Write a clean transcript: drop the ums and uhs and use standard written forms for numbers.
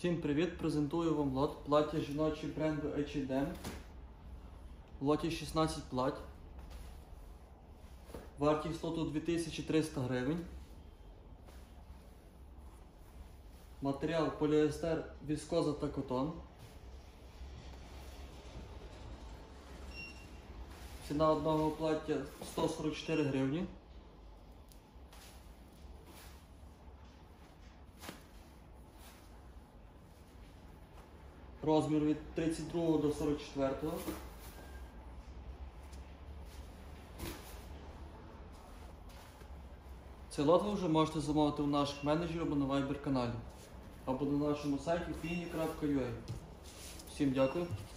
Всім привіт! Презентую вам лот плаття жіночі бренду H&M. В лоті 16 плать. Вартість лоту 2300 гривень. Матеріал поліестер, віскоза та котон. Ціна одного плаття 144 гривні. Розмір від 32 до 44. Цей лот ви вже можете замовити у наших менеджерів або на Viber каналі, або на нашому сайті fini.ua. Всім дякую.